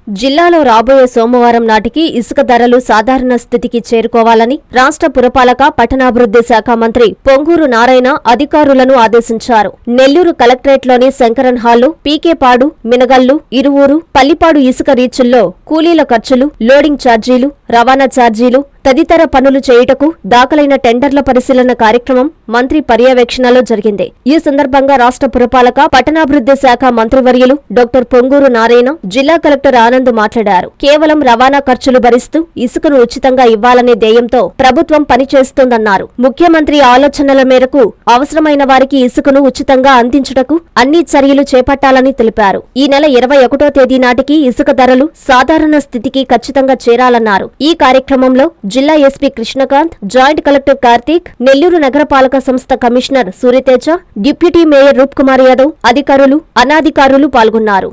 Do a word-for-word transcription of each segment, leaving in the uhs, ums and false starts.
జిల్లాలో రాబోయే సోమవారం నాటికి ఇసుక ధరలు సాధారణ స్థితికి చేరుకోవాలని రాష్ట్ర పురపాలక పట్టణాభివృద్ధి శాఖ మంత్రి పొంగూరు నారాయణ అధికారులను ఆదేశించారు. నెల్లూరు కలెక్టరేట్లోని శంకరన్ హాల్లో పీకేపాడు, మినగల్లు, ఇరువూరు, పల్లిపాడు ఇసుక రీచుల్లో కూలీల ఖర్చులు, లోడింగ్ ఛార్జీలు, రవాణా ఛార్జీలు తదితర పనులు చేయుటకు దాఖలైన టెండర్ల పరిశీలన కార్యక్రమం మంత్రి పర్యవేక్షణలో జరిగింది. ఈ సందర్భంగా రాష్ట్ర పురపాలక పట్టణాభివృద్ధి శాఖ మంత్రివర్యులు డాక్టర్ పొంగూరు నారాయణ, జిల్లా కలెక్టర్ ఆనంద్ మాట్లాడారు. కేవలం రవాణా ఖర్చులు భరిస్తూ ఇసుకను ఉచితంగా ఇవ్వాలనే ధ్యేయంతో ప్రభుత్వం పనిచేస్తోందన్నారు. ముఖ్యమంత్రి ఆలోచనల మేరకు అవసరమైన వారికి ఇసుకను ఉచితంగా అందించుటకు అన్ని చర్యలు చేపట్టాలని తెలిపారు. ఈ నెల ఇరవై ఒకటో తేదీ నాటికి ఇసుక ధరలు సాధారణ స్థితికి ఖచ్చితంగా చేరాలన్నారు. ఈ కార్యక్రమంలో జిల్లా SP Krishnakant, joint collector Karthik, Nellore నగరపాలక సంస్థ commissioner Suryateja, deputy mayor Roop Kumar Yadav, అధికారులు, అనాధికారులు పాల్గొన్నారు.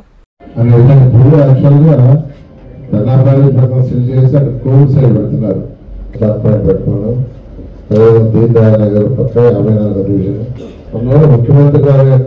ముఖ్యమంత్రి గారి యొక్క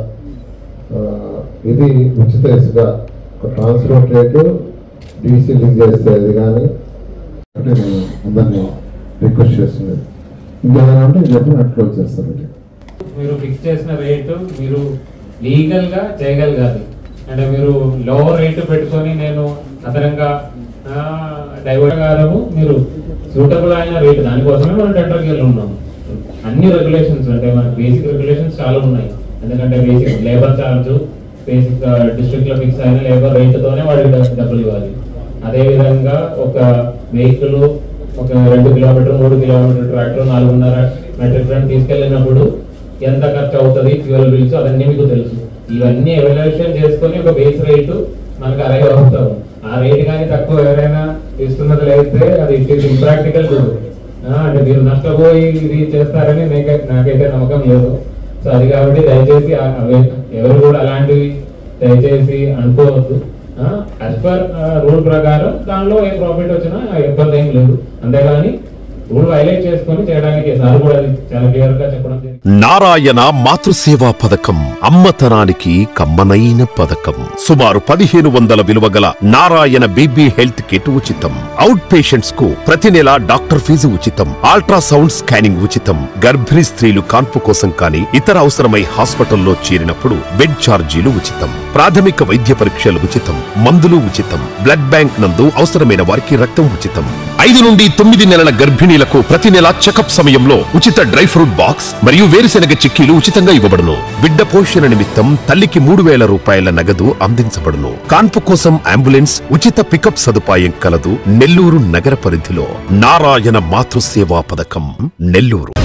ఇది ఉచిత ఇసుక ట్రాన్స్పోర్ట్ రేటు డీసీ లింక్ చేస్తే అది కానీ నేను అందరినీ రిక్వెస్ట్ చేస్తున్నది. ఇంకేమైనా ఉంటే చెప్పినట్లు చేస్తారు. మీరు ఫిక్స్ చేసిన రేటు మీరు లీగల్ గా చేయగలగాలి. అంటే మీరు లోవర్ రేటు పెట్టుకొని నేను అదనంగా డైవర్ట్ కాలము మీరు సూటబుల్ అయిన రేటు దానికోసమే మనం టెండర్కి వెళ్ళి ఉన్నాం. అన్ని రెగ్యులేషన్స్ అంటే మనకి బేసిక్ రెగ్యులేషన్స్ చాలా ఉన్నాయి. ఎందుకంటే basic labour charge, basic district లో ఫిక్స్ అయిన లేబర్ రేటుతోనే వాడికి డబ్బులు ఇవ్వాలి. అదేవిధంగా ఒక వెహికల్ ఒక రెండు కిలోమీటర్ మూడు కిలోమీటర్ ట్రాక్టర్ నాలుగున్నర మెట్రిక్ టన్ తీసుకెళ్ళినప్పుడు ఎంత ఖర్చు అవుతుంది, ఫ్యూయల్ బిల్స్ అవన్నీ మీకు తెలుసు. ఇవన్నీ ఎవాల్యుయేషన్ చేసుకొని ఒక బేస్ రేటు మనకు అలాగే అవుతాం. ఆ రేటు కానీ తక్కువ ఎవరైనా ఇస్తున్నది లేకపోతే అది ఇట్ ఈస్ ఇంప్రాక్టికల్. అంటే మీరు నష్టపోయి ఇది చేస్తారని నాకైతే నమ్మకం లేదు. సో అది కాబట్టి దయచేసి ఎవరు కూడా అలాంటివి దయచేసి అనుకోవద్దు. యాజ్ పర్ రూల్ ప్రకారం దానిలో ఏ ప్రాఫిట్ వచ్చినా ఇబ్బంది ఏం లేదు. అంతేగాని రూల్ వైలేట్ చేసుకొని చేయడానికి సార్ కూడా చాలా క్లియర్ గా చెప్పడం. నారాయణ మాతృసేవా పథకం అమ్మతనానికి కమ్మనైన పథకం. సుమారు పదిహేను వందల విలువ గల నారాయణ బీబీ హెల్త్ కిట్ ఉచితం. అవుట్ పేషెంట్స్ కు ప్రతి నెల డాక్టర్ ఫీజు ఉచితం. అల్ట్రాసౌండ్ స్కానింగ్ ఉచితం. గర్భిణీ స్త్రీలు కాన్పు కోసం కానీ ఇతర అవసరమై హాస్పిటల్లో చేరినప్పుడు బెడ్ ఛార్జీలు ఉచితం. ప్రాథమిక వైద్య పరీక్షలు ఉచితం. మందులు ఉచితం. బ్లడ్ బ్యాంక్ నందు అవసరమైన వారికి రక్తం ఉచితం. ఐదు నుండి తొమ్మిది నెలల గర్భిణీలకు ప్రతి నెల చెకప్ సమయంలో ఉచిత డ్రై ఫ్రూట్ బాక్స్ మరియు వేరుశెనగ చిక్కీలు ఉచితంగా ఇవ్వబడును. బిడ్డ పోషణ నిమిత్తం తల్లికి మూడు వేల రూపాయల నగదు అందించబడును. కాన్పు కోసం అంబులెన్స్ ఉచిత పికప్ సదుపాయం కలదు. నెల్లూరు నగర పరిధిలో నారాయణ మాతృసేవా పథకం, నెల్లూరు.